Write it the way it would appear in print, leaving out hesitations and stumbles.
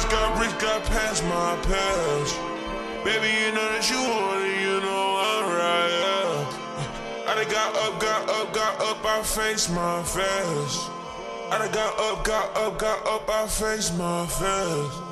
got past my past. Baby, you know that you want it, you know I'm right, yeah. I done got up, I face my fears. I done got up, I face my fears.